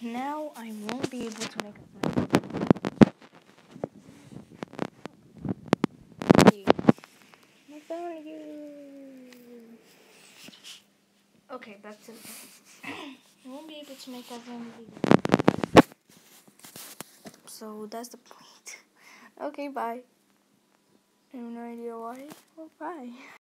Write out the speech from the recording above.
now I won't be able to make a I found you. Okay, that's it. I won't be able to make that random video. So that's the point. Okay, bye. I have no idea why. Well, bye.